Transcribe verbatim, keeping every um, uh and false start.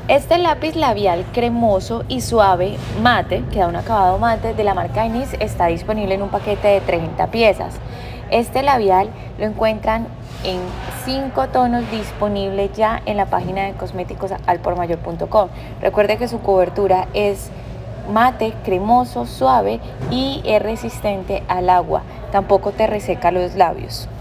Este lápiz labial cremoso y suave mate, que da un acabado mate, de la marca Inis, está disponible en un paquete de treinta piezas. Este labial lo encuentran en cinco tonos disponibles ya en la página de cosméticos al por mayor punto com. Recuerde que su cobertura es mate, cremoso, suave y es resistente al agua. Tampoco te reseca los labios.